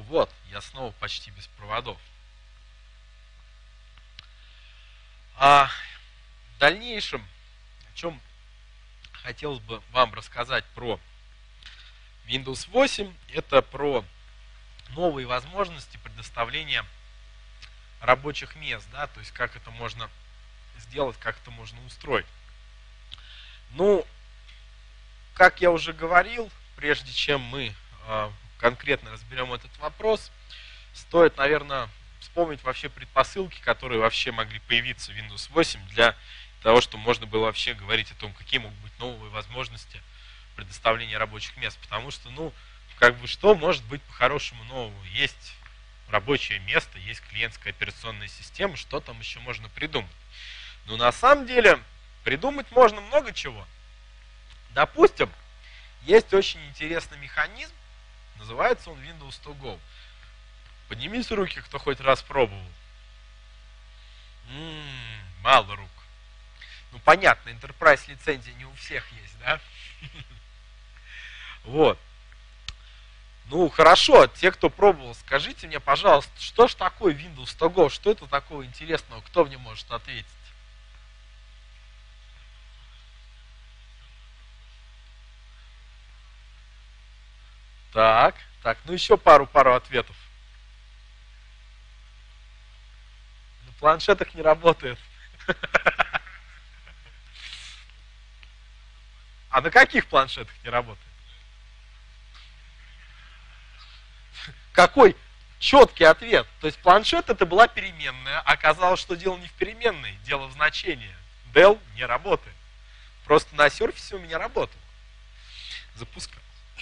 Вот, я снова почти без проводов. А в дальнейшем, о чем хотелось бы вам рассказать про Windows 8, это про новые возможности предоставления рабочих мест, да, то есть как это можно сделать, как это можно устроить. Ну, как я уже говорил, прежде чем мы конкретно разберем этот вопрос, стоит, наверное, вспомнить вообще предпосылки, которые вообще могли появиться в Windows 8 для того, чтобы можно было вообще говорить о том, какие могут быть новые возможности предоставления рабочих мест. Потому что, ну, как бы что может быть по-хорошему нового? Есть рабочее место, есть клиентская операционная система, что там еще можно придумать? Но на самом деле придумать можно много чего. Допустим, есть очень интересный механизм, называется он Windows To Go. Поднимите руки, кто хоть раз пробовал. Мало рук. Ну, понятно, Enterprise лицензия не у всех есть, да? Вот. Ну, хорошо, те, кто пробовал, скажите мне, пожалуйста, что ж такое Windows To Go? Что это такого интересного? Кто мне может ответить? Так, ну еще пару ответов. На планшетах не работает. А на каких планшетах не работает? Какой четкий ответ. То есть планшет это была переменная. Оказалось, что дело не в переменной, дело в значении. Dell не работает. Просто на Surface у меня работало. Запускал.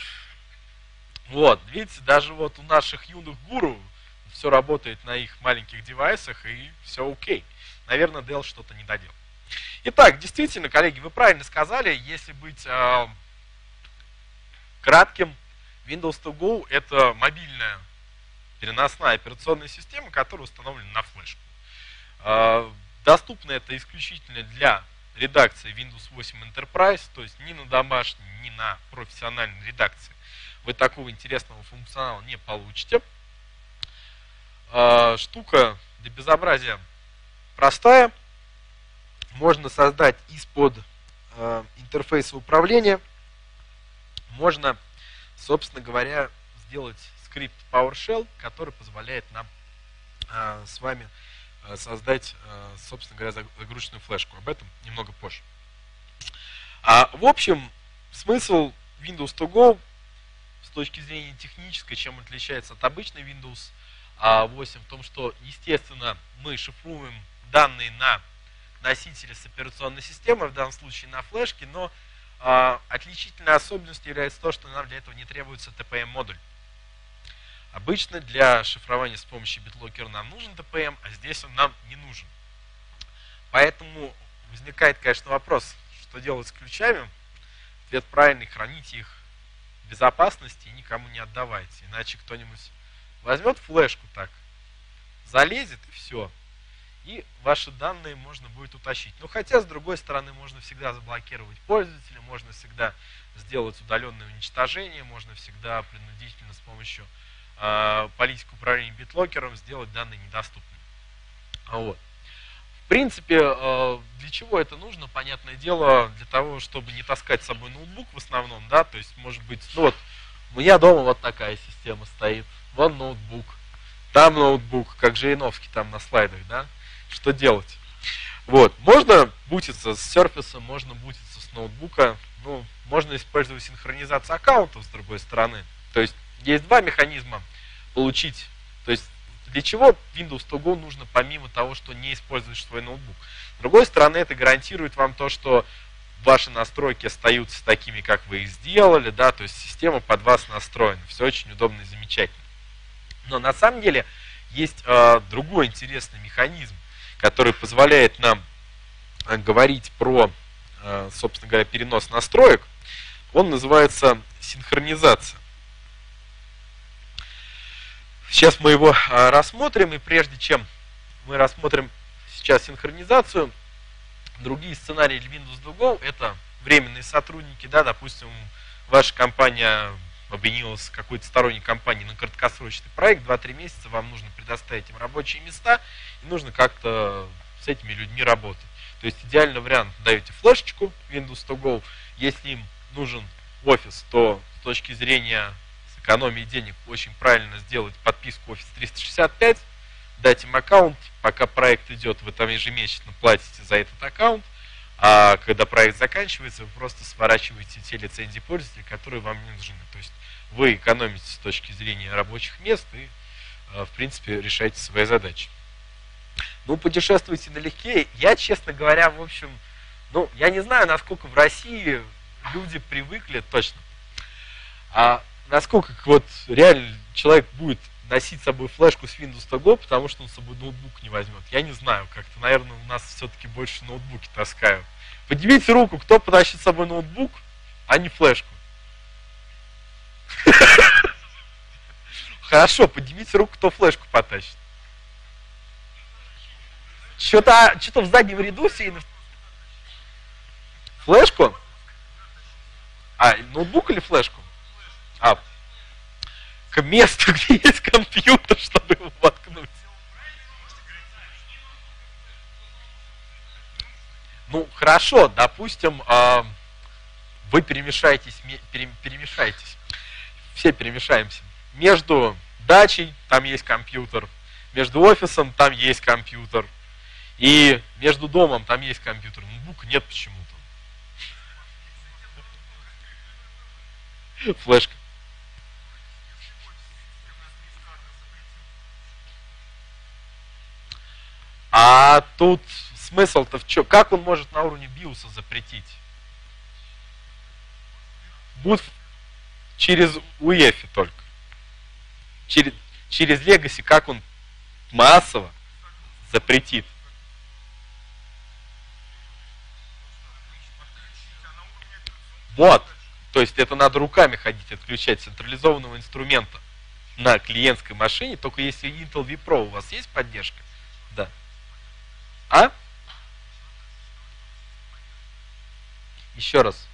Вот, видите, даже вот у наших юных гуру все работает на их маленьких девайсах и все окей. Наверное, Dell что-то не доделал. Итак, действительно, коллеги, вы правильно сказали, если быть кратким, Windows To Go это мобильная переносная операционная система, которая установлена на флешку. Доступно это исключительно для редакции Windows 8 Enterprise, то есть ни на домашней, ни на профессиональной редакции вы такого интересного функционала не получите. Штука для безобразия простая. Можно создать из-под интерфейса управления. Можно, собственно говоря, сделать скрипт PowerShell, который позволяет нам с вами создать, собственно говоря, загрузочную флешку. Об этом немного позже. В общем, смысл Windows To Go с точки зрения технической, чем отличается от обычной Windows 8, в том, что, естественно, мы шифруем данные на носителе с операционной системой, в данном случае на флешке, но отличительной особенностью является то, что нам для этого не требуется TPM-модуль. Обычно для шифрования с помощью BitLocker нам нужен TPM, а здесь он нам не нужен. Поэтому возникает, конечно, вопрос, что делать с ключами. Ответ правильный, храните их в безопасности и никому не отдавайте. Иначе кто-нибудь возьмет флешку так, залезет и все. И ваши данные можно будет утащить. Но хотя, с другой стороны, можно всегда заблокировать пользователя, можно всегда сделать удаленное уничтожение, можно всегда принудительно с помощью политики управления битлокером сделать данные недоступными. Вот. В принципе, для чего это нужно, понятное дело, для того, чтобы не таскать с собой ноутбук в основном, да, то есть, может быть, ну вот, у меня дома вот такая система стоит, вон ноутбук, там ноутбук, как Жириновский там на слайдах, да, что делать? Вот, можно бутиться с Surface, можно бутиться с ноутбука, ну, можно использовать синхронизацию аккаунтов с другой стороны, то есть, есть два механизма получить, то есть, для чего Windows To Go нужно, помимо того, что не используешь свой ноутбук. С другой стороны, это гарантирует вам то, что ваши настройки остаются такими, как вы их сделали, да, то есть система под вас настроена. Все очень удобно и замечательно. Но на самом деле есть другой интересный механизм, который позволяет нам говорить про, собственно говоря, перенос настроек. Он называется синхронизация. Сейчас мы его рассмотрим, и прежде чем мы рассмотрим сейчас синхронизацию, другие сценарии для Windows To Go это временные сотрудники, да, допустим, ваша компания объединилась с какой-то сторонней компанией на краткосрочный проект, 2-3 месяца вам нужно предоставить им рабочие места, и нужно как-то с этими людьми работать. То есть идеальный вариант: даете флешечку Windows to Go, если им нужен офис, то с точки зрения экономии денег очень правильно сделать подписку Office 365, дать им аккаунт, пока проект идет, вы там ежемесячно платите за этот аккаунт, а когда проект заканчивается, вы просто сворачиваете те лицензии пользователей, которые вам не нужны. То есть вы экономите с точки зрения рабочих мест и, в принципе, решаете свои задачи. Ну, путешествуйте налегке. Я, честно говоря, в общем, ну, я не знаю, насколько в России люди привыкли точно, а насколько вот реально человек будет носить с собой флешку с Windows to Go, потому что он с собой ноутбук не возьмет. Я не знаю, как-то, наверное, у нас все-таки больше ноутбуки таскают. Поднимите руку, кто потащит с собой ноутбук, а не флешку. Хорошо, поднимите руку, кто флешку потащит. Что-то в заднем ряду сильно. Флешку? А, ноутбук или флешку? А, к месту, где есть компьютер, чтобы его воткнуть. Ну, хорошо, допустим, вы перемешаетесь, все перемешаемся. Между дачей там есть компьютер, между офисом там есть компьютер, и между домом там есть компьютер. Ноутбука нет почему-то. Флешка. А тут смысл-то в чем? Как он может на уровне биоса запретить? Будет через UEFI только. Через Legacy как он массово запретит? Вот. То есть это надо руками ходить, отключать централизованного инструмента на клиентской машине, только если Intel vPro у вас есть поддержка. Да. А? Еще раз.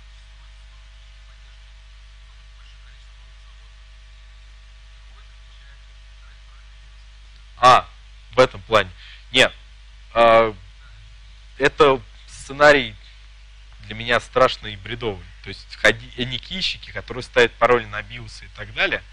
В этом плане. Нет. Это сценарий для меня страшный и бредовый. То есть никейщики, которые ставят пароли на биосы и так далее.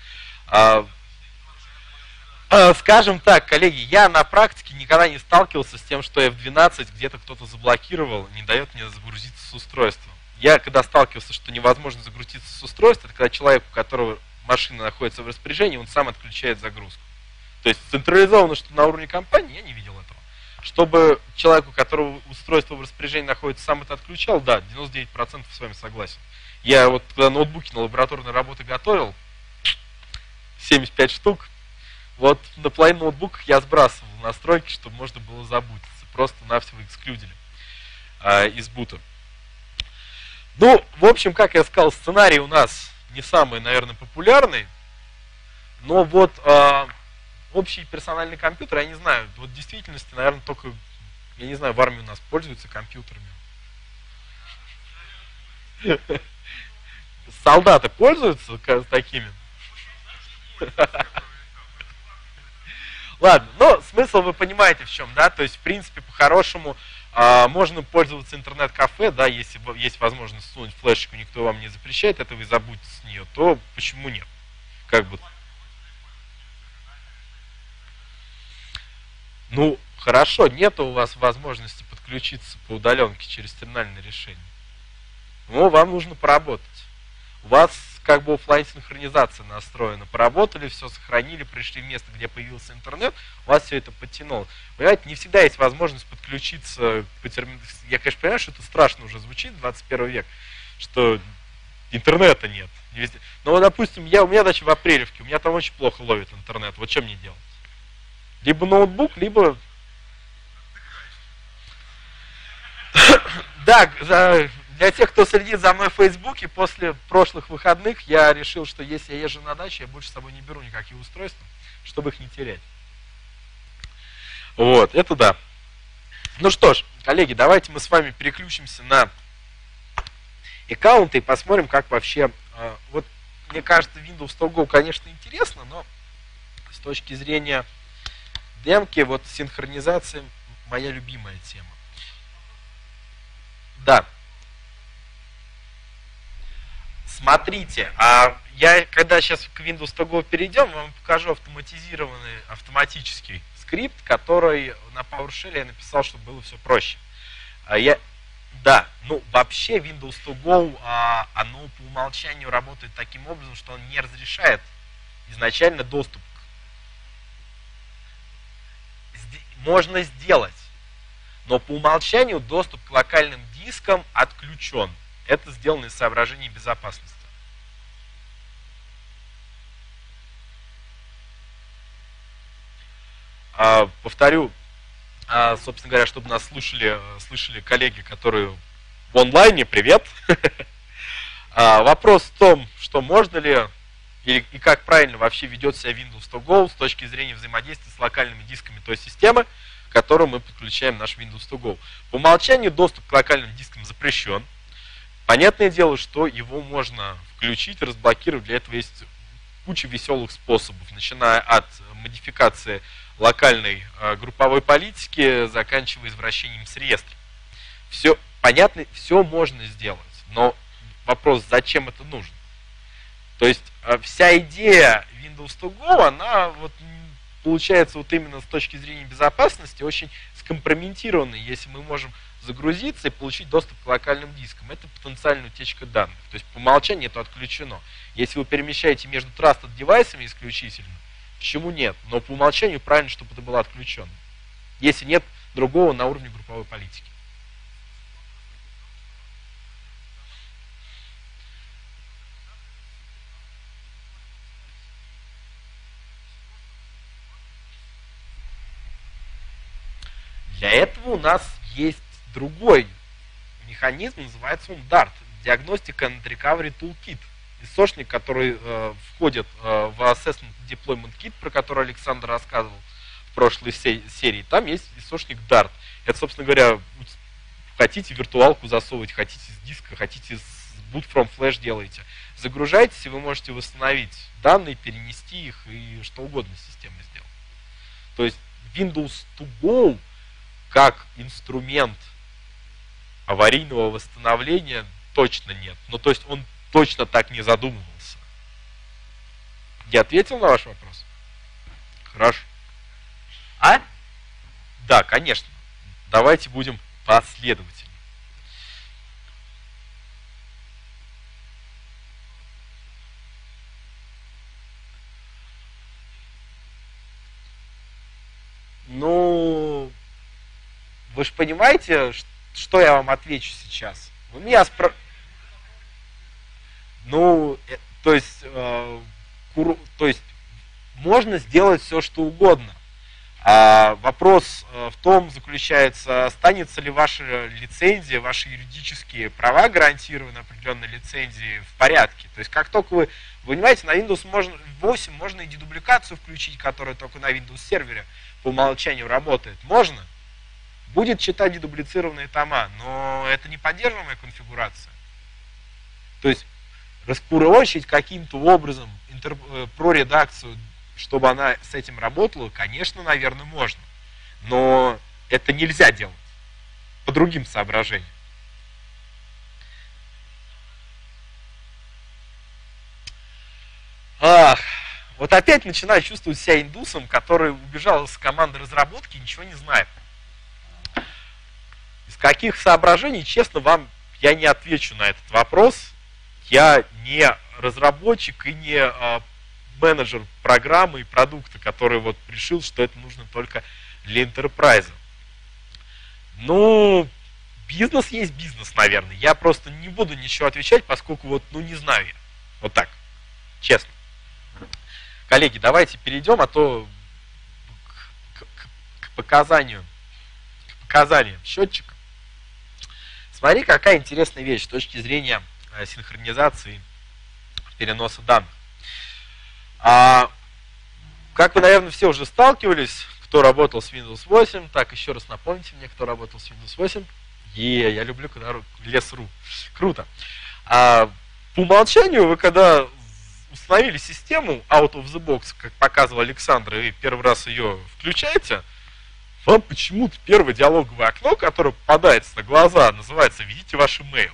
Скажем так, коллеги, я на практике никогда не сталкивался с тем, что F12 где-то кто-то заблокировал, не дает мне загрузиться с устройства. Я когда сталкивался, что невозможно загрузиться с устройства, это когда человек, у которого машина находится в распоряжении, он сам отключает загрузку. То есть централизованно, что на уровне компании, я не видел этого. Чтобы человек, у которого устройство в распоряжении находится, сам это отключал, да, 99% с вами согласен. Я вот когда ноутбуки на лабораторной работе готовил, 75 штук, вот на половину ноутбуках я сбрасывал настройки, чтобы можно было заботиться. Просто-навсего эксклюдили из бута. Ну, в общем, как я сказал, сценарий у нас не самый, наверное, популярный. Но вот общий персональный компьютер, я не знаю, вот в действительности, наверное, только, я не знаю, в армии у нас пользуются компьютерами. Солдаты пользуются такими? Ладно, но смысл вы понимаете в чем, да? То есть, в принципе, по-хорошему можно пользоваться интернет-кафе, да, если есть возможность сунуть флешечку, никто вам не запрещает, это вы забудете с нее, то почему нет? Как бы. Ну, хорошо, нет у вас возможности подключиться по удаленке через терминальное решение. Но вам нужно поработать. У вас как бы офлайн синхронизация настроена. Поработали, все сохранили, пришли в место, где появился интернет, у вас все это подтянуло. Понимаете, не всегда есть возможность подключиться по терминалу. Я, конечно, понимаю, что это страшно уже звучит, 21 век, что интернета нет. Но, вот, допустим, у меня дача в Апрелевке, у меня там очень плохо ловит интернет. Вот что мне делать? Либо ноутбук, либо... Да, для тех, кто следит за мной в Фейсбуке, после прошлых выходных я решил, что если я езжу на дачу, я больше с собой не беру никакие устройства, чтобы их не терять. Вот, это да. Ну что ж, коллеги, давайте мы с вами переключимся на аккаунты и посмотрим, как вообще... Вот мне кажется, Windows to Go, конечно, интересно, но с точки зрения демки, вот синхронизация моя любимая тема. Да. Смотрите, я когда сейчас к Windows to Go перейдем, вам покажу автоматический скрипт, который на PowerShell я написал, чтобы было все проще. Да, ну вообще Windows to Go, оно по умолчанию работает таким образом, что он не разрешает изначально доступ. Можно сделать, но по умолчанию доступ к локальным дискам отключен. Это сделано из соображений безопасности. Повторю, собственно говоря, чтобы нас слышали коллеги, которые в онлайне, привет. Вопрос в том, что можно ли и как правильно вообще ведет себя Windows to Go с точки зрения взаимодействия с локальными дисками той системы, к которой мы подключаем наш Windows to Go. По умолчанию доступ к локальным дискам запрещен. Понятное дело, что его можно включить, разблокировать. Для этого есть куча веселых способов, начиная от модификации локальной групповой политики, заканчивая извращением с реестра. Все понятно, все можно сделать, но вопрос, зачем это нужно? То есть вся идея Windows to Go, она вот получается вот именно с точки зрения безопасности очень скомпрометированной, если мы можем загрузиться и получить доступ к локальным дискам. Это потенциальная утечка данных. То есть по умолчанию это отключено. Если вы перемещаете между trusted девайсами исключительно, почему нет? Но по умолчанию правильно, чтобы это было отключено. Если нет другого на уровне групповой политики. Для этого у нас есть другой механизм, называется он DART, Diagnostic and Recovery Toolkit. ISO-шник, который входит в Assessment Deployment Kit, про который Александр рассказывал в прошлой серии. Там есть ISO-шник DART. Это, собственно говоря, хотите виртуалку засовывать, хотите с диска, хотите с boot from flash делаете. Загружаетесь, и вы можете восстановить данные, перенести их и что угодно с системой сделать. То есть Windows to Go как инструмент аварийного восстановления точно нет. Ну, то есть он точно так не задумывался. Я ответил на ваш вопрос? Хорошо. Да, конечно. Давайте будем последовательны. Ну, вы же понимаете, что я вам отвечу сейчас? Вы меня Ну, то есть можно сделать все, что угодно. А вопрос в том заключается, останется ли ваша лицензия, ваши юридические права гарантированы определенной лицензией в порядке. То есть как только вы понимаете, на Windows 8 можно и дедубликацию включить, которая только на Windows сервере по умолчанию работает. Можно. Будет читать дедублицированные тома, но это не поддерживаемая конфигурация. То есть раскурочить каким-то образом про-редакцию, чтобы она с этим работала, конечно, наверное, можно. Но это нельзя делать по другим соображениям. Вот опять начинаю чувствовать себя индусом, который убежал из команды разработки и ничего не знает. Из каких соображений, честно, вам я не отвечу на этот вопрос. Я не разработчик и не менеджер программы и продукта, который вот решил, что это нужно только для enterprise. Ну, бизнес есть бизнес, наверное. Я просто не буду ничего отвечать, поскольку вот, ну, не знаю я. Вот так, честно. Коллеги, давайте перейдем, а то к показаниям счетчика. Смотри, какая интересная вещь с точки зрения синхронизации переноса данных. Как вы, наверное, все уже сталкивались, кто работал с Windows 8, так, еще раз напомните мне, кто работал с Windows 8. Я люблю, когда лес.ру. Круто. По умолчанию вы, когда установили систему out of the box, как показывал Александр, и первый раз ее включаете, вам почему-то первое диалоговое окно, которое попадается на глаза, называется «Введите ваш email».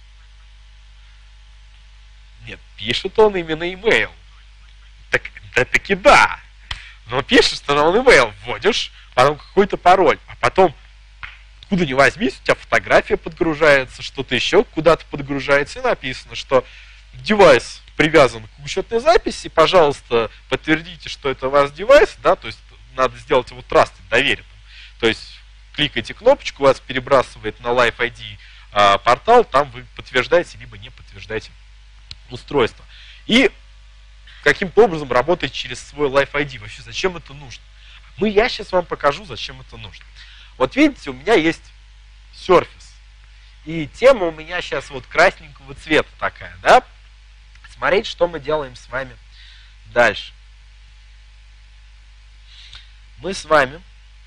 Нет, пишет он именно email. Так, да таки да. Но пишешь, что он email вводишь, потом какой-то пароль, а потом, откуда ни возьмись, у тебя фотография подгружается, что-то еще куда-то подгружается, и написано, что девайс привязан к учетной записи, пожалуйста, подтвердите, что это ваш девайс, да, то есть надо сделать его trusted, доверенным. То есть кликаете кнопочку, вас перебрасывает на Live ID портал, там вы подтверждаете, либо не подтверждаете устройство. И каким-то образом работаете через свой Live ID. Вообще, зачем это нужно? Я сейчас вам покажу, зачем это нужно. Вот видите, у меня есть Surface. И тема у меня сейчас вот красненького цвета такая, да? Смотреть, что мы делаем с вами дальше. Мы с вами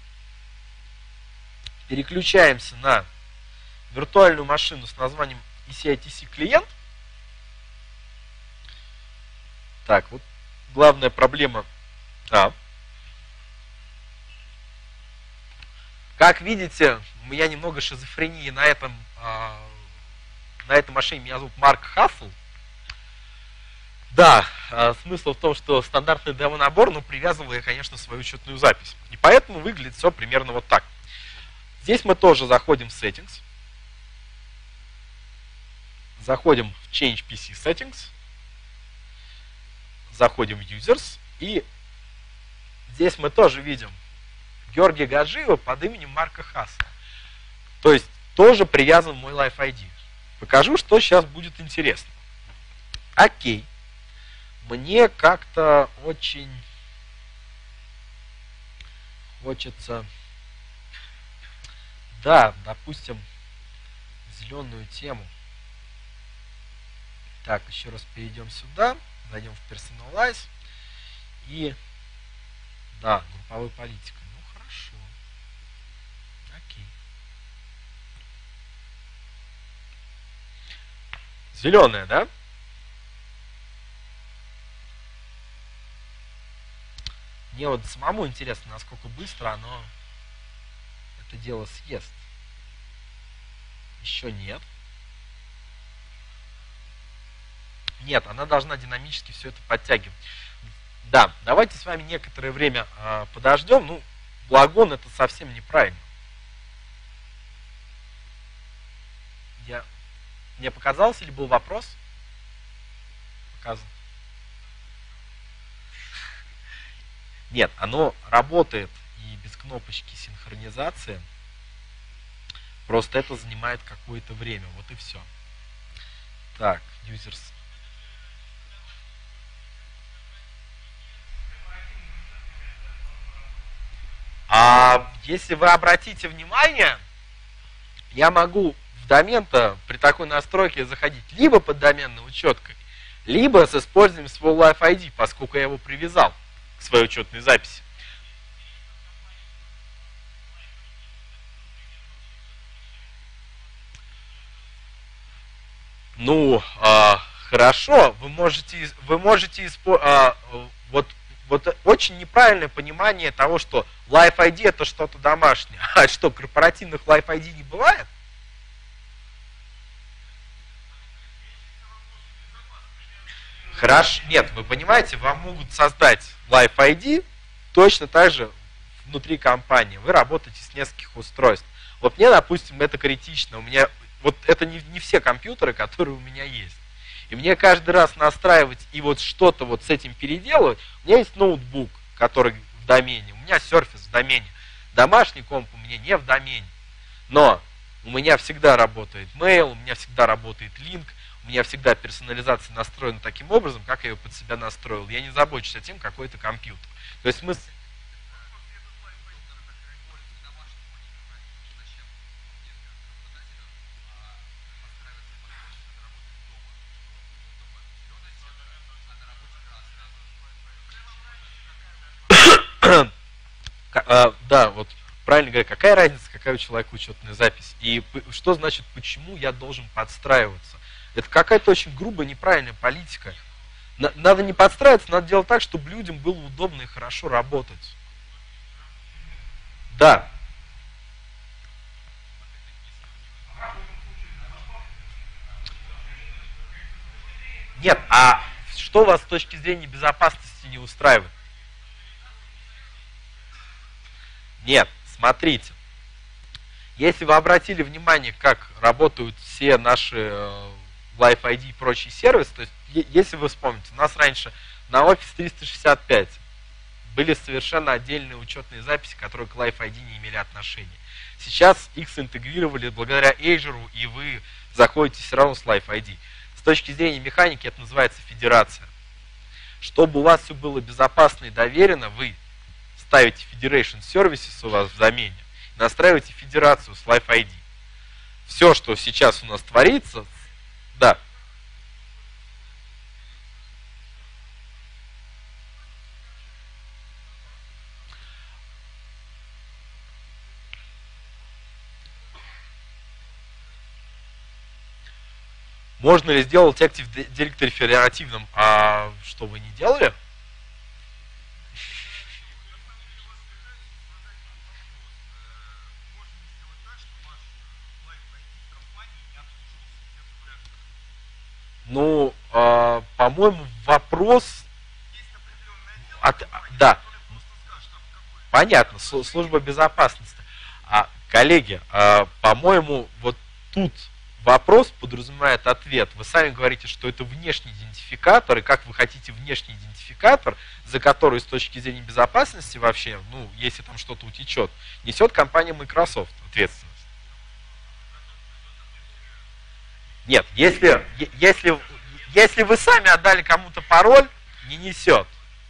переключаемся на виртуальную машину с названием ECITC клиент. Так, вот главная проблема. Как видите, у меня немного шизофрении на этой машине. Меня зовут Марк Хассел. Да, смысл в том, что стандартный демо-набор, но привязывал я, конечно, свою учетную запись. И поэтому выглядит все примерно вот так. Здесь мы тоже заходим в Settings. Заходим в Change PC Settings. Заходим в Users. И здесь мы тоже видим Георгия Гаджиева под именем Марка Хассела. То есть тоже привязан мой Live ID. Покажу, что сейчас будет интересно. Окей. Мне как-то очень хочется, да, допустим, зеленую тему. Так, еще раз перейдем сюда, зайдем в Personalize и, да, групповой политика. Ну, хорошо. Окей. Зеленая, да? Мне вот самому интересно, насколько быстро оно это дело съест. Еще нет. Нет, она должна динамически все это подтягивать. Да, давайте с вами некоторое время подождем. Ну, благон это совсем неправильно. Мне показалось или был вопрос? Показан. Нет, оно работает и без кнопочки синхронизации. Просто это занимает какое-то время. Вот и все. Так, users. Если вы обратите внимание, я могу в домен-то при такой настройке заходить либо под доменной учеткой, либо с использованием своего Live ID, поскольку я его привязал к своей учетной записи. Ну, хорошо, вы можете вот очень неправильное понимание того, что Live ID это что-то домашнее. А что, корпоративных Live ID не бывает? Хорошо. Нет, вы понимаете, вам могут создать Live ID точно так же внутри компании. Вы работаете с нескольких устройств. Вот мне, допустим, это критично. У меня вот это не все компьютеры, которые у меня есть. И мне каждый раз настраивать и вот что-то вот с этим переделывать. У меня есть ноутбук, который в домене. У меня Surface в домене. Домашний комп у меня не в домене. Но у меня всегда работает Mail, у меня всегда работает Link, у меня всегда персонализация настроена таким образом, как я ее под себя настроил. Я не забочусь о тем, какой это компьютер. То есть мы... Да, вот правильно говоря, какая разница, какая у человека учетная запись? И что значит, почему я должен подстраиваться? Это какая-то очень грубая, неправильная политика. Надо не подстраиваться, надо делать так, чтобы людям было удобно и хорошо работать. Да. Нет, а что вас с точки зрения безопасности не устраивает? Нет, смотрите. Если вы обратили внимание, как работают все наши Live ID и прочие сервисы, то есть, если вы вспомните, у нас раньше на Office 365 были совершенно отдельные учетные записи, которые к Live ID не имели отношения. Сейчас их интегрировали благодаря Azure, и вы заходите все равно с Live ID. С точки зрения механики это называется федерация. Чтобы у вас все было безопасно и доверенно, вы ставите Federation Services у вас в замене, настраиваете федерацию с Live ID. Все, что сейчас у нас творится, да. Можно ли сделать Active Directory федеративным, а что вы не делали? Ну, по-моему, вопрос... Да, понятно, служба безопасности. Коллеги, по-моему, вот тут вопрос подразумевает ответ. Вы сами говорите, что это внешний идентификатор, и как вы хотите внешний идентификатор, за который с точки зрения безопасности вообще, ну, если там что-то утечет, несет компания Microsoft ответственность. Нет, если вы сами отдали кому-то пароль, не несет.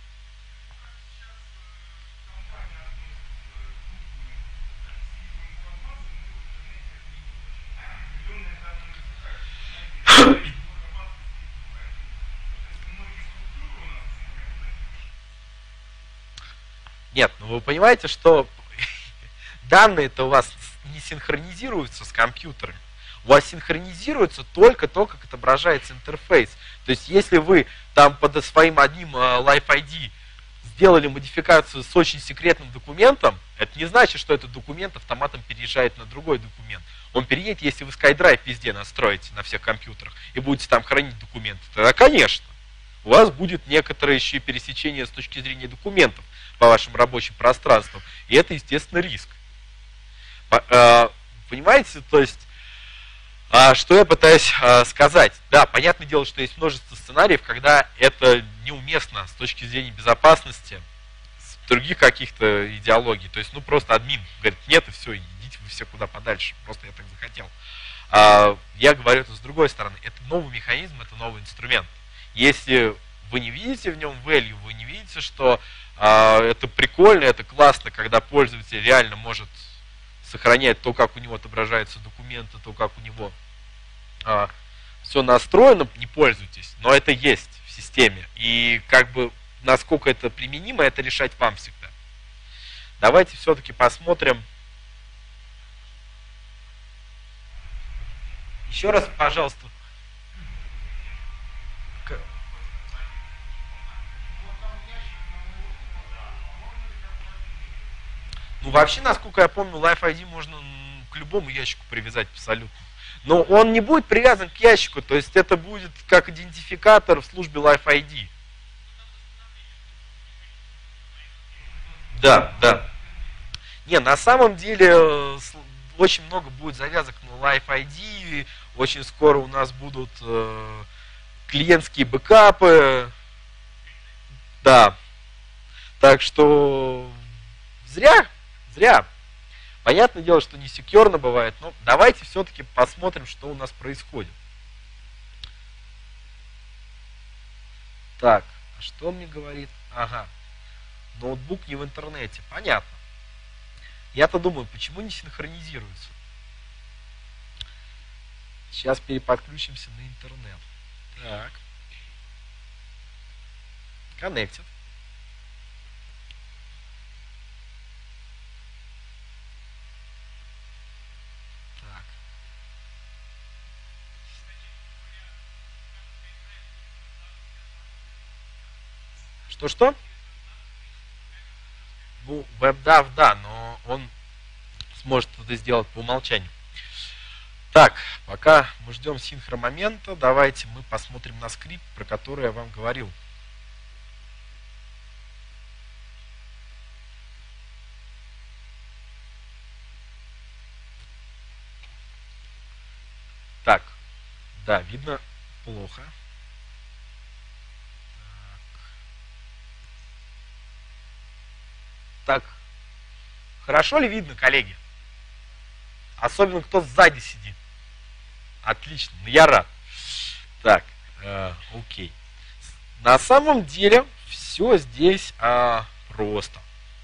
Нет, ну вы понимаете, что данные-то у вас не синхронизируются с компьютерами. У вас синхронизируется только то, как отображается интерфейс. То есть, если вы там под своим одним Live ID сделали модификацию с очень секретным документом, это не значит, что этот документ автоматом переезжает на другой документ. Он переедет, если вы SkyDrive везде настроите на всех компьютерах и будете там хранить документы. Тогда, конечно, у вас будет некоторое еще пересечение с точки зрения документов по вашим рабочим пространствам. И это, естественно, риск. Понимаете, то есть, что я пытаюсь сказать? Да, понятное дело, что есть множество сценариев, когда это неуместно с точки зрения безопасности, с других каких-то идеологий. То есть, ну, просто админ говорит, нет, и все, идите вы все куда подальше. Просто я так захотел. Я говорю это с другой стороны. Это новый механизм, это новый инструмент. Если вы не видите в нем value, вы не видите, что это прикольно, это классно, когда пользователь реально может сохранять то, как у него отображаются документы, то, как у него все настроено, не пользуйтесь, но это есть в системе. И как бы насколько это применимо, это решать вам всегда. Давайте все-таки посмотрим. Еще раз, пожалуйста. Ну, вообще, насколько я помню, Live ID можно к любому ящику привязать абсолютно. Но он не будет привязан к ящику, то есть это будет как идентификатор в службе Live ID. Да, да. Не, на самом деле очень много будет завязок на Live ID, очень скоро у нас будут клиентские бэкапы. Да. Так что зря. Понятное дело, что не секьюрно бывает, но давайте все-таки посмотрим, что у нас происходит. Так, а что он мне говорит? Ага, ноутбук не в интернете. Понятно. Я-то думаю, почему не синхронизируется? Сейчас переподключимся на интернет. Так. Connected. Что-что? Ну, WebDAV, да, но он сможет это сделать по умолчанию. Так, пока мы ждем синхромомента, давайте мы посмотрим на скрипт, про который я вам говорил. Так, да, видно плохо. Так, хорошо ли видно, коллеги? Особенно кто сзади сидит. Отлично, я рад. Так, окей. На самом деле все здесь просто.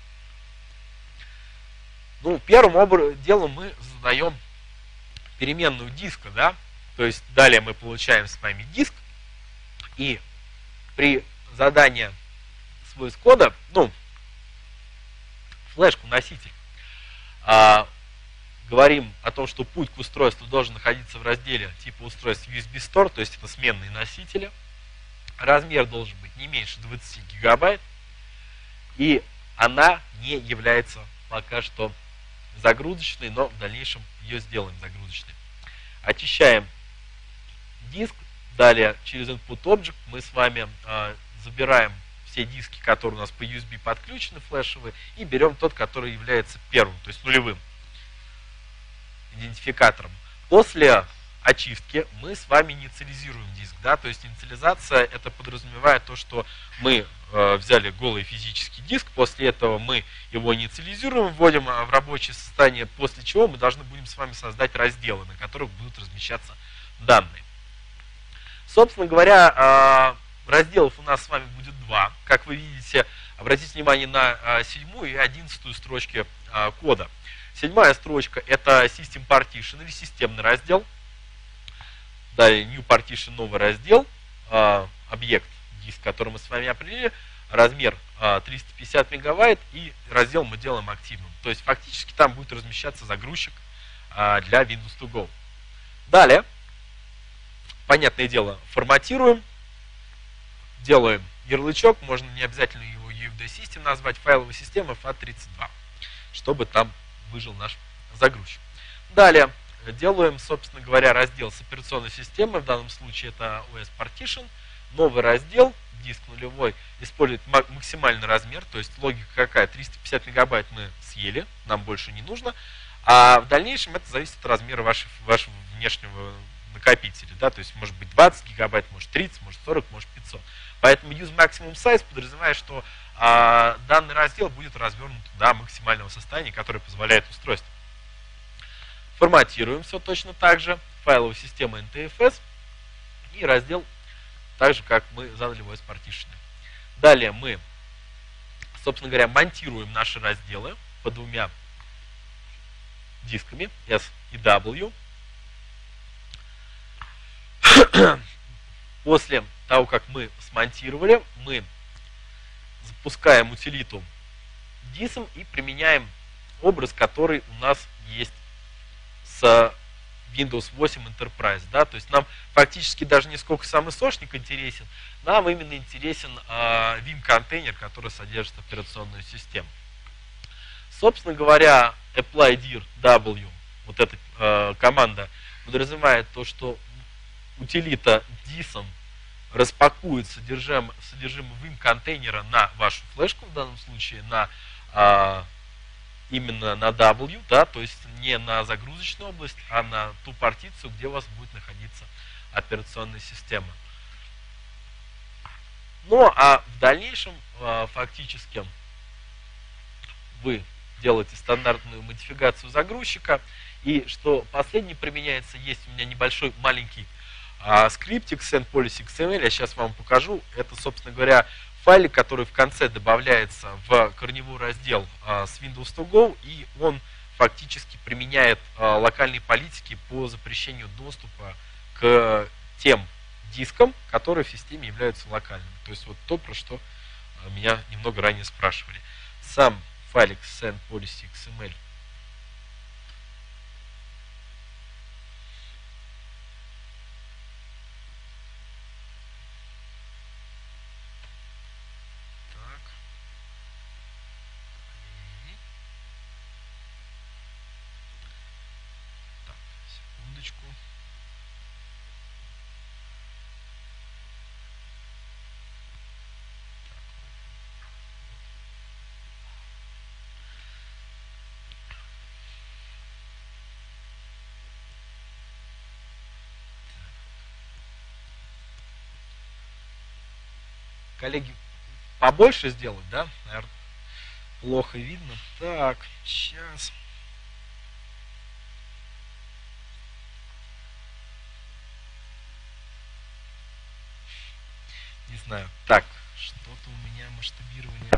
Ну, первым делом мы задаем переменную диска, да, то есть далее мы получаем с вами диск, и при задании свойств кода, ну, флешку носитель, говорим о том, что путь к устройству должен находиться в разделе типа устройств USB Store, то есть это сменные носители. Размер должен быть не меньше 20 гигабайт, и она не является пока что загрузочной, но в дальнейшем ее сделаем загрузочной. Очищаем диск, далее через Input Object мы с вами забираем все диски, которые у нас по USB подключены, флешевые, и берем тот, который является первым, то есть нулевым идентификатором. После очистки мы с вами инициализируем диск, да, то есть инициализация это подразумевает то, что мы взяли голый физический диск, после этого мы его инициализируем, вводим в рабочее состояние, после чего мы должны будем с вами создать разделы, на которых будут размещаться данные. Собственно говоря, разделов у нас с вами будет два. Как вы видите, обратите внимание на 7 и 11 строчки кода. 7-я строчка это System Partition или системный раздел. Далее New Partition, новый раздел, объект, диск, который мы с вами определили, размер 350 мегабайт, и раздел мы делаем активным. То есть фактически там будет размещаться загрузчик для Windows to Go. Далее, понятное дело, форматируем, делаем ярлычок, можно не обязательно его UFD System назвать, файловая система FAT32, чтобы там выжил наш загрузчик. Далее делаем, собственно говоря, раздел с операционной системой, в данном случае это OS Partition, новый раздел, диск нулевой, использует максимальный размер, то есть логика какая, 350 мегабайт мы съели, нам больше не нужно, а в дальнейшем это зависит от размера вашего внешнего накопителя, да, то есть может быть 20 гигабайт, может 30, может 40, может 500. Поэтому use maximum size подразумевает, что данный раздел будет развернут до максимального состояния, которое позволяет устройству. Форматируем все точно так же. Файловая система NTFS и раздел так же, как мы задали в OS Partition. Далее мы, собственно говоря, монтируем наши разделы по двумя дисками S и W. После того, как мы смонтировали, мы запускаем утилиту DISM и применяем образ, который у нас есть с Windows 8 Enterprise. Да? То есть нам фактически даже не сколько сам источник интересен, нам именно интересен Vim-контейнер, который содержит операционную систему. Собственно говоря, apply dir w, вот эта команда, подразумевает то, что утилита DISM распакует содержимое Vim-контейнера на вашу флешку, в данном случае на именно на W, да, то есть не на загрузочную область, а на ту партицию, где у вас будет находиться операционная система. Ну, а в дальнейшем фактически вы делаете стандартную модификацию загрузчика, и что последний применяется, есть у меня небольшой маленький скриптик sendPolicy.xml, я сейчас вам покажу. Это, собственно говоря, файлик, который в конце добавляется в корневой раздел с Windows to Go, и он фактически применяет локальные политики по запрещению доступа к тем дискам, которые в системе являются локальными. То есть вот то, про что меня немного ранее спрашивали. Сам файлик sendPolicy.xml коллеги, побольше сделать, да? Наверное, плохо видно. Так, сейчас. Не знаю. Так, что-то у меня масштабирование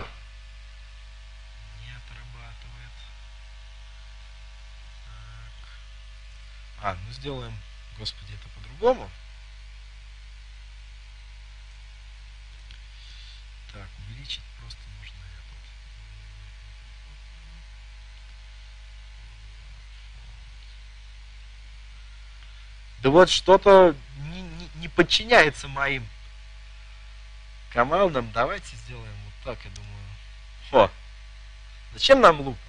не отрабатывает. Так. Ну сделаем, господи, это по-другому. Так, увеличить просто нужно этот. Да вот что-то не подчиняется моим командам. Давайте сделаем вот так, я думаю. О, зачем нам лупа?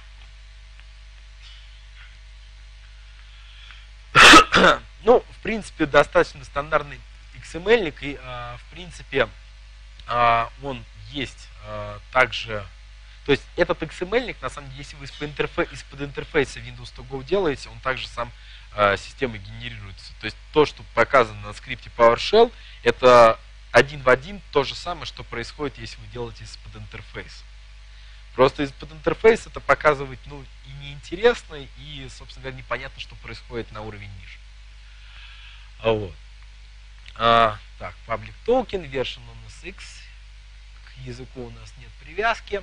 Ну, в принципе, достаточно стандартный XML-ник, и, в принципе, он есть также. То есть этот XML-ник, на самом деле, если вы из-под интерфейса Windows To Go делаете, он также сам системой генерируется. То есть то, что показано на скрипте PowerShell, это один в один то же самое, что происходит, если вы делаете из-под интерфейса. Просто из-под интерфейса это показывать, ну, и неинтересно, и, собственно говоря, непонятно, что происходит на уровень ниже. Вот. Так, public token, version NSX. К языку у нас нет привязки.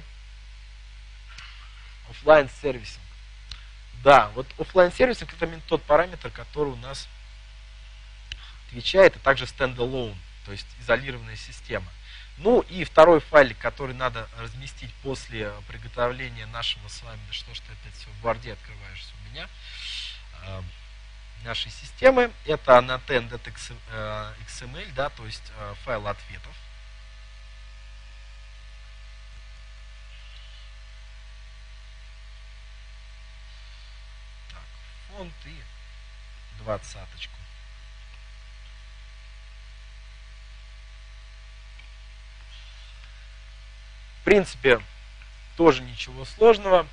Offline сервисинг. Да, вот offline сервисинг это именно тот параметр, который у нас отвечает, и также standalone, то есть изолированная система. Ну и второй файлик, который надо разместить после приготовления нашего с вами, да что ж ты опять все в Word открываешься у меня, нашей системы, это unattended.xml, да, то есть файл ответов. Так, фонд и 20-очку. В принципе, тоже ничего сложного.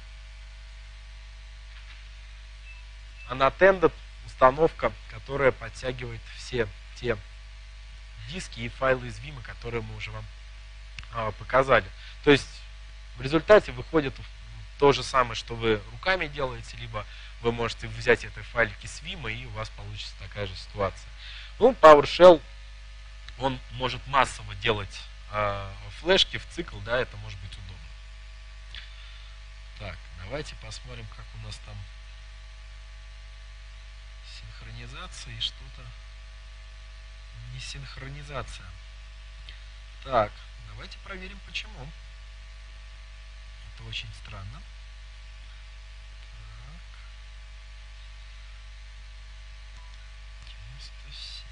Unattended установка, которая подтягивает все те диски и файлы уязвимы, которые мы уже вам показали. То есть в результате выходит то же самое, что вы руками делаете, либо вы можете взять эти файлики с Vim, и у вас получится такая же ситуация. Ну, PowerShell, он может массово делать флешки в цикл, да, это может быть удобно. Так, давайте посмотрим, как у нас там синхронизация и что-то не синхронизация. Так, давайте проверим, почему. Это очень странно. Так. 97.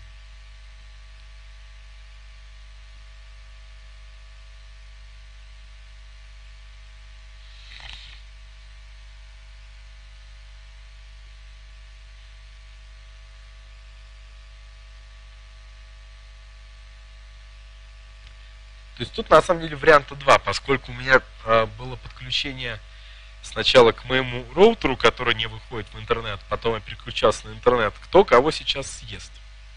То есть тут на самом деле варианта два, поскольку у меня было подключение сначала к моему роутеру, который не выходит в интернет, потом я переключался на интернет. Кто кого сейчас съест?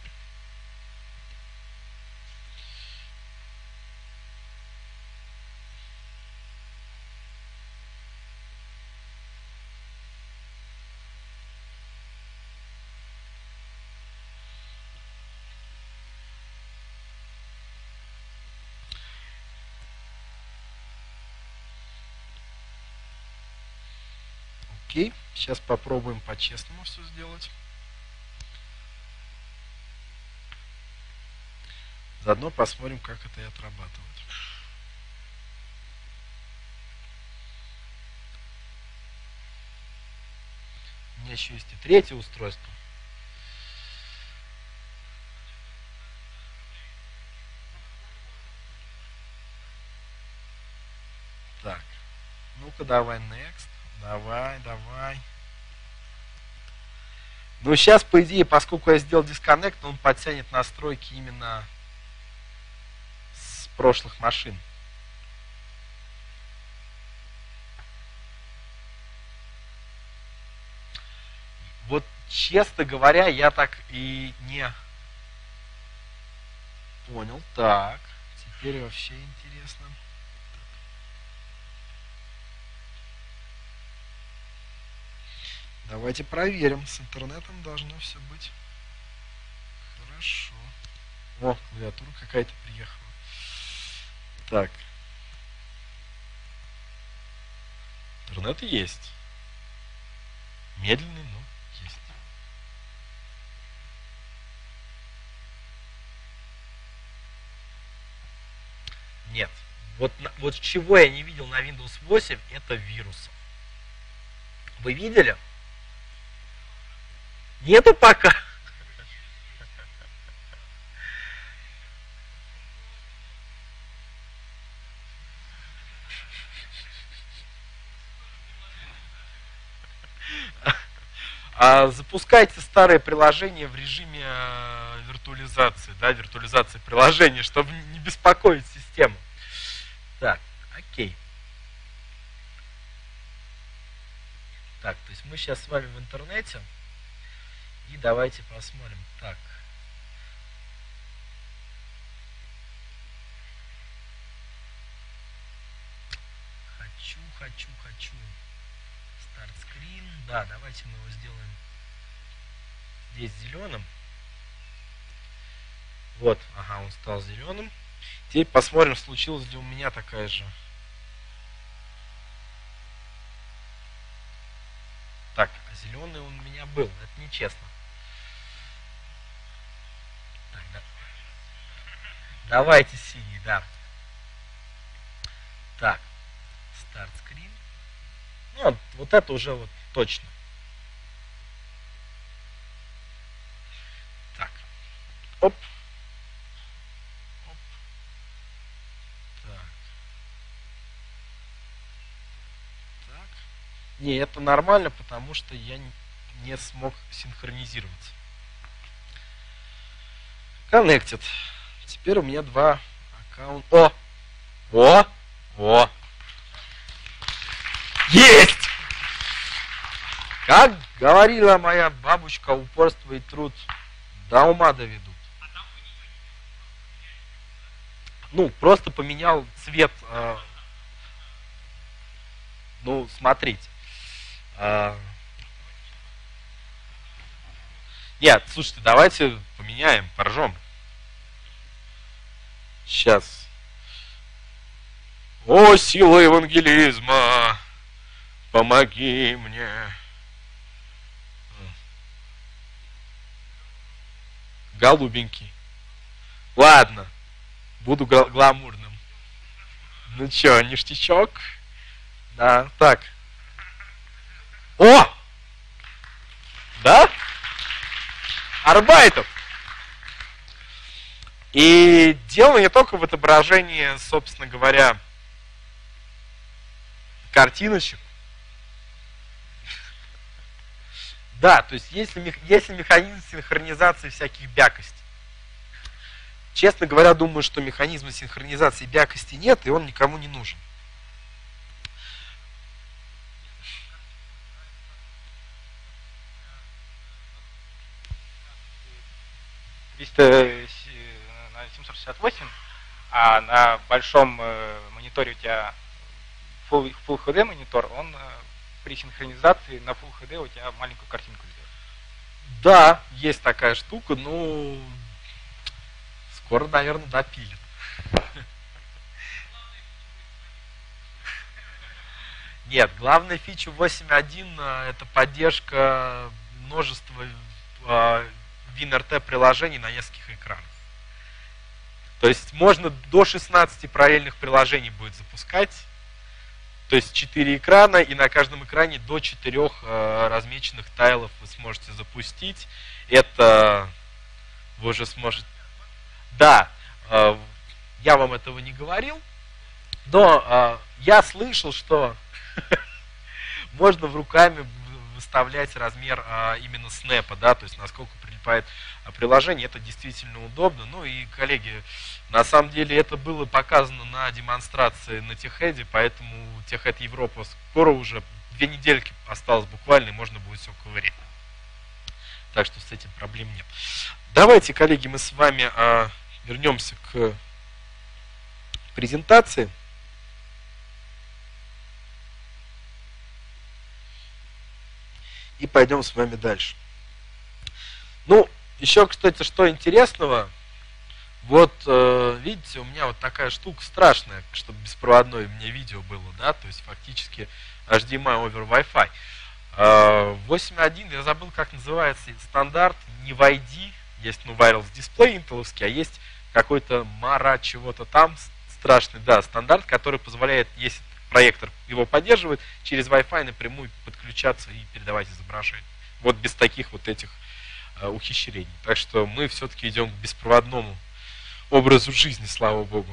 Окей, сейчас попробуем по-честному все сделать. Заодно посмотрим, как это и отрабатывает. У меня еще есть и третье устройство. Так, ну-ка давай next. Давай. Ну, сейчас, по идее, поскольку я сделал дисконнект, он подтянет настройки именно с прошлых машин. Вот, честно говоря, я так и не понял. Так, теперь вообще интересно. Давайте проверим. С интернетом должно все быть хорошо. О, клавиатура какая-то приехала. Так. Интернет есть. Медленный, но есть. Нет. Вот чего я не видел на Windows 8, это вирусов. Вы видели? Нету пока. Запускайте старые приложения в режиме виртуализации, да, виртуализации приложений, чтобы не беспокоить систему. Так, окей. Так, то есть мы сейчас с вами в интернете. И давайте посмотрим. Так. Хочу. Старт-скрин. Да, давайте мы его сделаем здесь зеленым. Вот, ага, он стал зеленым. Теперь посмотрим, случилась ли у меня такая же. Так, а зеленый он у меня был. Это нечестно. Так, да. Давайте синий, да. Так, старт-скрин. Ну, вот это уже вот точно. Так. Оп. Оп. Так. Так. Не, это нормально, потому что я не смог синхронизироваться. Connected. Теперь у меня два аккаунта. О! Есть! Как говорила моя бабушка, упорство и труд до ума доведут. Ну, просто поменял цвет. Ну, смотрите. Нет, слушайте, давайте поменяем, поржем. Сейчас. О, сила евангелизма, помоги мне. Голубенький. Ладно, буду гламурным. Ну чё, ништячок? Да, так. О! Да? Арбайтов. И дело не только в отображении, собственно говоря, картиночек. Да, то есть если механизм синхронизации всяких бякостей. Честно говоря, думаю, что механизма синхронизации бякости нет, и он никому не нужен. На 768, а на большом мониторе у тебя Full HD монитор, он при синхронизации на Full HD у тебя маленькую картинку сделает. Да, есть такая штука, но скоро, наверное, допилит. Нет, главная фича 8.1 это поддержка множества WinRT приложений на нескольких экранах. То есть можно до 16 параллельных приложений будет запускать. То есть 4 экрана, и на каждом экране до 4 размеченных тайлов вы сможете запустить. Это вы уже сможете... Да, я вам этого не говорил, но я слышал, что можно руками выставлять размер именно снэпа, да, то есть насколько прилипает приложение, это действительно удобно. Ну и, коллеги, на самом деле это было показано на демонстрации на TechEd, поэтому TechEd Европа скоро уже 2 недельки осталось буквально, и можно будет все ковырять. Так что с этим проблем нет. Давайте, коллеги, мы с вами вернемся к презентации. И пойдем с вами дальше. Ну, еще, кстати, что интересного. Вот, видите, у меня вот такая штука страшная, чтобы беспроводное у меня видео было, да, то есть фактически HDMI over Wi-Fi. 8.1, я забыл, как называется стандарт, не в ID, есть, ну, Wireless Display интеловский, а есть какой-то Mara чего-то там, страшный, да, стандарт, который позволяет, если проектор его поддерживает, через Wi-Fi напрямую подключаться и передавать изображение. Вот без таких вот этих ухищрений. Так что мы все-таки идем к беспроводному образу жизни, слава богу.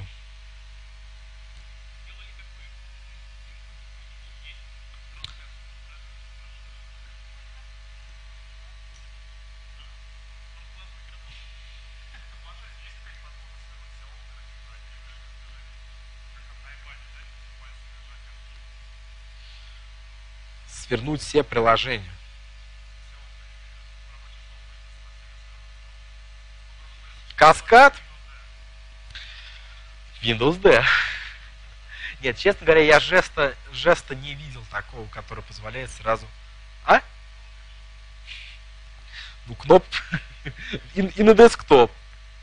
Свернуть все приложения. Каскад? Windows D. Нет, честно говоря, я жеста не видел такого, который позволяет сразу... А? Ну, кноп... И на десктоп.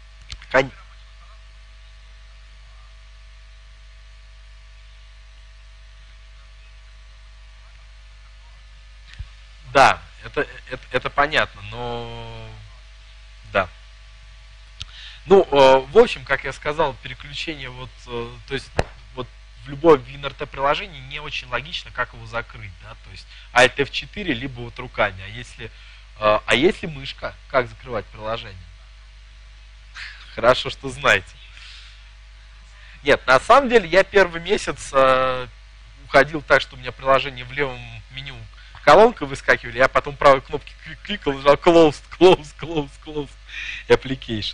Да, это понятно, но... Да. Ну, в общем, как я сказал, переключение вот, то есть вот в любое WinRT приложение не очень логично, как его закрыть, да, то есть Alt F4 либо вот руками, а если мышка, как закрывать приложение? Хорошо, что знаете. Нет, на самом деле я первый месяц уходил так, что у меня приложение в левом меню колонка выскакивали, я потом правой кнопкой кликал, нажал close, close, close, close application.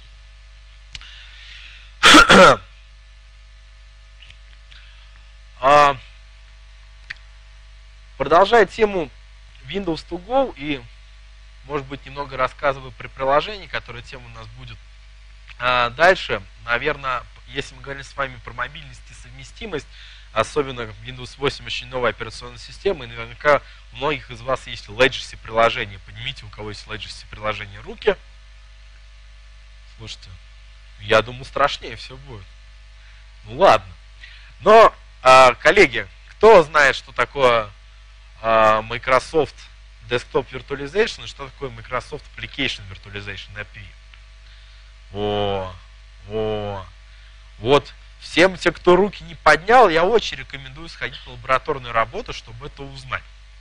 Продолжая тему Windows to Go и, может быть, немного рассказываю про приложение, которая тема у нас будет дальше. Наверное, если мы говорим с вами про мобильность и совместимость, особенно Windows 8 очень новая операционная система, и наверняка у многих из вас есть Legacy приложение. Поднимите, у кого есть Legacy приложение, руки. Слушайте, я думаю, страшнее все будет. Ну ладно. Но, коллеги, кто знает, что такое Microsoft Desktop Virtualization и что такое Microsoft Application Virtualization, API? Вот. Всем те, кто руки не поднял, я очень рекомендую сходить в лабораторную работу, чтобы это узнать.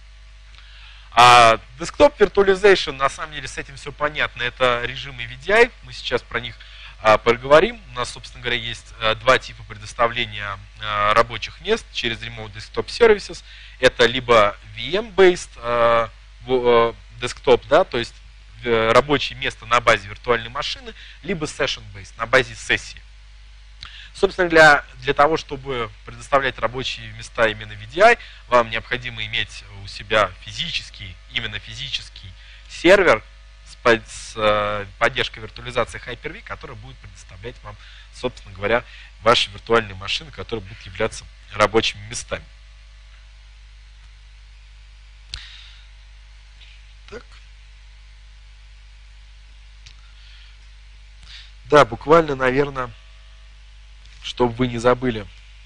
Desktop Virtualization, на самом деле, с этим все понятно. Это режимы VDI, мы сейчас про них поговорим. У нас, собственно говоря, есть два типа предоставления рабочих мест через Remote Desktop Services. Это либо VM-based desktop, да, то есть рабочее место на базе виртуальной машины, либо Session-based, на базе сессии. Собственно, для того, чтобы предоставлять рабочие места именно VDI, вам необходимо иметь у себя именно физический сервер с поддержкой виртуализации Hyper-V, который будет предоставлять вам, собственно говоря, ваши виртуальные машины, которые будут являться рабочими местами. Так. Да, буквально, наверное, чтобы вы не забыли,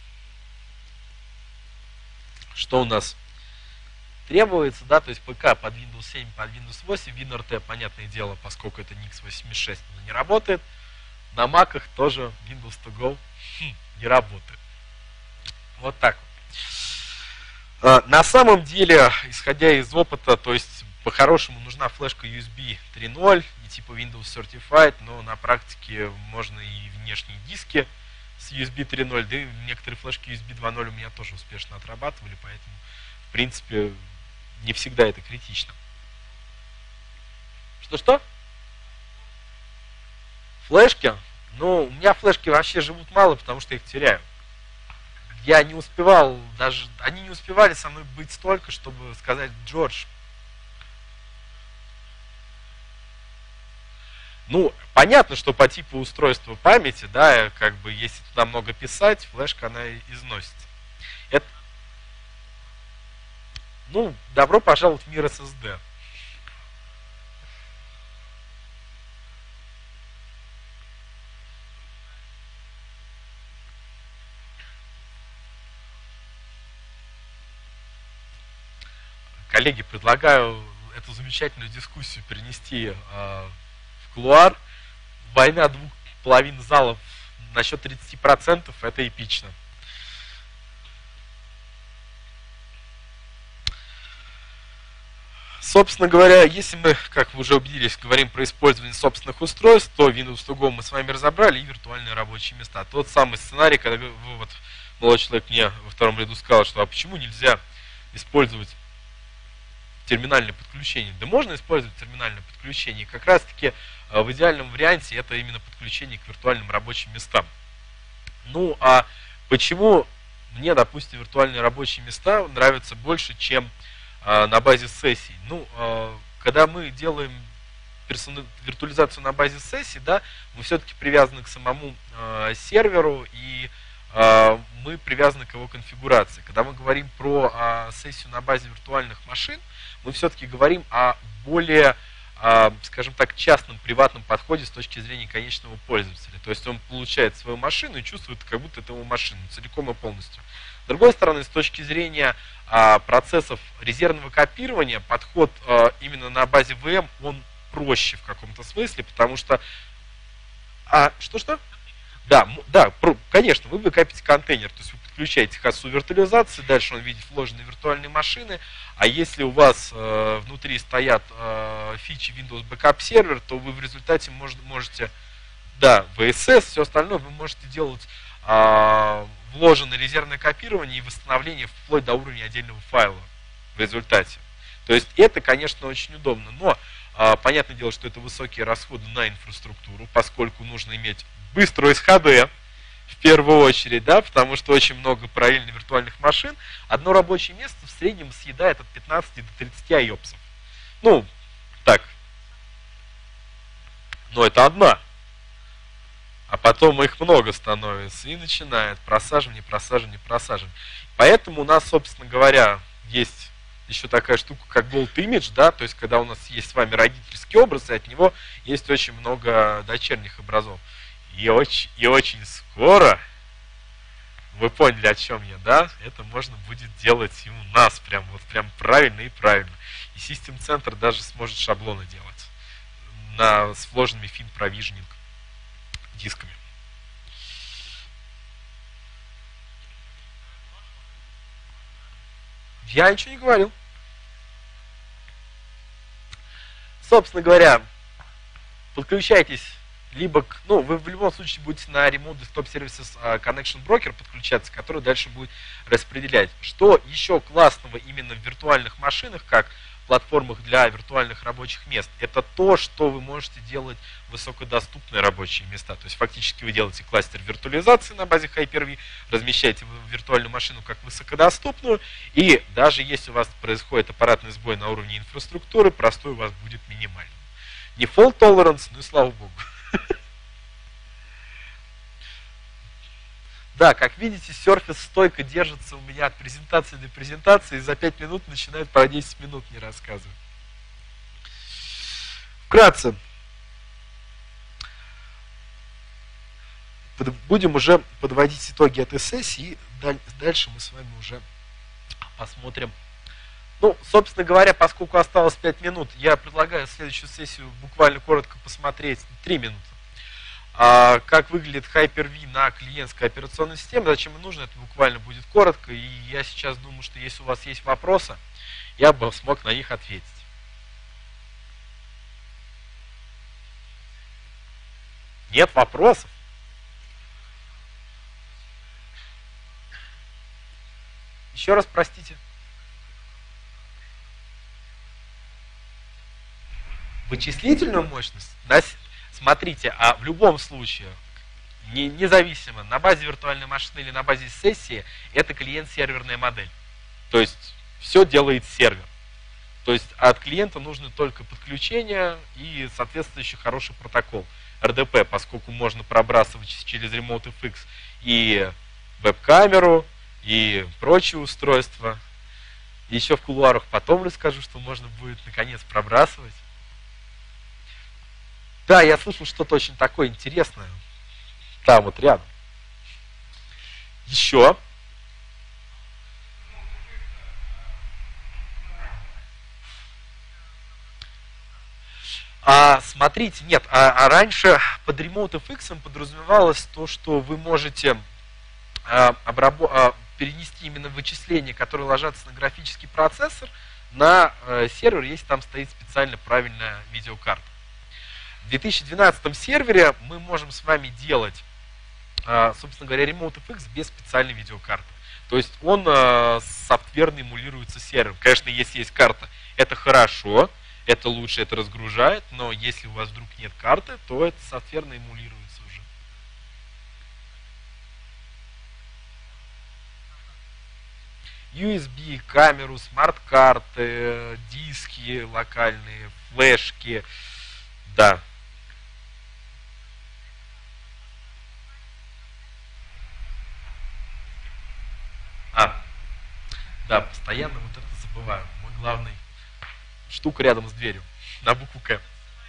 что у нас требуется, да, то есть ПК под Windows 7, под Windows 8, WinRT, понятное дело, поскольку это NIX86, но не работает. На Mac'ах тоже Windows to Go не работает. Вот так вот. На самом деле, исходя из опыта, то есть по-хорошему нужна флешка USB 3.0 и типа Windows Certified, но на практике можно и внешние диски с USB 3.0, да и некоторые флешки USB 2.0 у меня тоже успешно отрабатывали, поэтому, в принципе, не всегда это критично. Что? Флешки? Ну, у меня флешки вообще живут мало, потому что я их теряю. Я не успевал, даже они не успевали со мной быть столько, чтобы сказать: Джордж, Ну, понятно, что по типу устройства памяти, да, как бы, если туда много писать, флешка, она износится. Это, ну, добро пожаловать в мир SSD. Коллеги, предлагаю эту замечательную дискуссию перенести в кулуар. Война двух половин залов насчет 30% это эпично. Собственно говоря, если мы, как вы уже убедились, говорим про использование собственных устройств, то Windows to Go мы с вами разобрали и виртуальные рабочие места. Тот самый сценарий, когда вот молодой человек мне во втором ряду сказал, что а почему нельзя использовать терминальное подключение? Да можно использовать терминальное подключение. И как раз таки в идеальном варианте это именно подключение к виртуальным рабочим местам. Ну а почему мне, допустим, виртуальные рабочие места нравятся больше, чем на базе сессий? Ну, когда мы делаем виртуализацию на базе сессий, да, мы все-таки привязаны к самому серверу и мы привязаны к его конфигурации. Когда мы говорим про сессию на базе виртуальных машин, мы все-таки говорим о более, скажем так, частном, приватном подходе с точки зрения конечного пользователя. То есть он получает свою машину и чувствует, как будто это его машина, целиком и полностью. С другой стороны, с точки зрения процессов резервного копирования, подход именно на базе VM, он проще в каком-то смысле, потому что... Что-что? Да, конечно, вы копите контейнер, то есть вы подключаете хосту виртуализации, дальше он видит вложенные виртуальные машины, а если у вас внутри стоят фичи Windows Backup Server, то вы в результате можете, да, VSS, все остальное вы можете делать вложенное резервное копирование и восстановление вплоть до уровня отдельного файла в результате. То есть это, конечно, очень удобно, но понятное дело, что это высокие расходы на инфраструктуру, поскольку нужно иметь быструю SHD в первую очередь, да, потому что очень много параллельно виртуальных машин. Одно рабочее место в среднем съедает от 15 до 30 IOPS. Ну, так. Но это одна. А потом их много становится и начинает просаживание. Поэтому у нас, собственно говоря, есть еще такая штука, как Gold Image, да, то есть когда у нас есть с вами родительский образ, и от него есть очень много дочерних образов. И очень скоро, вы поняли, о чем я, да, это можно будет делать и у нас прям правильно и правильно. И System Center даже сможет шаблоны делать с вложенными Fin Provisioning дисками. Я ничего не говорил. Собственно говоря, подключайтесь либо, вы в любом случае будете на Remote Desktop Services Connection Broker подключаться, который дальше будет распределять. Что еще классного именно в виртуальных машинах, как платформах для виртуальных рабочих мест, это то, что вы можете делать высокодоступные рабочие места. То есть фактически вы делаете кластер виртуализации на базе Hyper-V, размещаете виртуальную машину как высокодоступную, и даже если у вас происходит аппаратный сбой на уровне инфраструктуры, простой у вас будет минимальный. Не fault tolerance, ну и слава богу. Да, как видите, Surface стойко держится у меня от презентации до презентации, и за 5 минут начинает про 10 минут не рассказывать. Вкратце. Будем уже подводить итоги этой сессии, и дальше мы с вами уже посмотрим. Собственно говоря, поскольку осталось 5 минут, я предлагаю следующую сессию буквально коротко посмотреть, 3 минуты. Как выглядит Hyper-V на клиентской операционной системе, зачем и нужно, это буквально будет коротко. И я сейчас думаю, что если у вас есть вопросы, я бы смог на них ответить. Нет вопросов? Еще раз простите. Вычислительную мощность? Смотрите, в любом случае, независимо, на базе виртуальной машины или на базе сессии, это клиент-серверная модель. То есть, все делает сервер. То есть от клиента нужно только подключение и соответствующий хороший протокол RDP, поскольку можно пробрасывать через RemoteFX и веб-камеру, и прочие устройства. Еще в кулуарах потом расскажу, что можно будет наконец пробрасывать. Да, я слышал что-то очень такое интересное. Там вот рядом. Еще. Смотрите, нет, раньше под RemoteFX подразумевалось то, что вы можете перенести именно вычисления, которые ложатся на графический процессор, на сервер, если там стоит специально правильная видеокарта. В 2012 сервере мы можем с вами делать, собственно говоря, RemoteFX без специальной видеокарты. То есть он софтверно эмулируется сервером. Конечно, если есть карта, это хорошо, это лучше, это разгружает, но если у вас вдруг нет карты, то это софтверно эмулируется уже. USB, камеру, смарт-карты, диски локальные, флешки, да. Да, постоянно вот это забываю. Мой главный штука рядом с дверью, на букву К.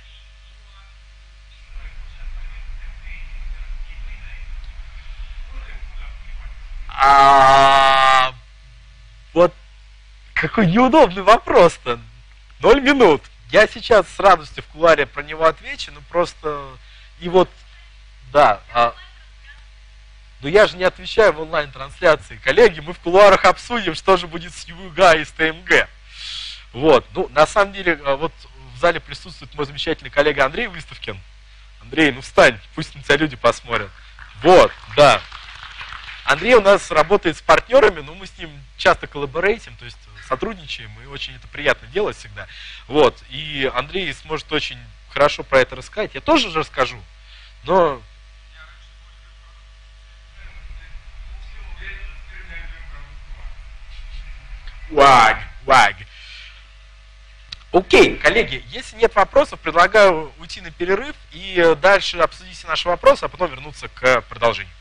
Вот какой неудобный вопрос-то. 0 минут. Я сейчас с радостью в кулуаре про него отвечу, но просто... И вот, да. Но я же не отвечаю в онлайн-трансляции. Коллеги, мы в кулуарах обсудим, что же будет с ЮГА и с ТМГ. Вот. Ну, на самом деле, вот в зале присутствует мой замечательный коллега Андрей Выставкин. Андрей, ну встань, пусть на тебя люди посмотрят. Вот, да. Андрей у нас работает с партнерами, но мы с ним часто коллаборейтим, то есть сотрудничаем, и очень это приятно делать всегда. Вот, и Андрей сможет очень хорошо про это рассказать. Я тоже же расскажу, но... Ваг. Окей, коллеги, если нет вопросов, предлагаю уйти на перерыв и дальше обсудить наши вопросы, а потом вернуться к продолжению.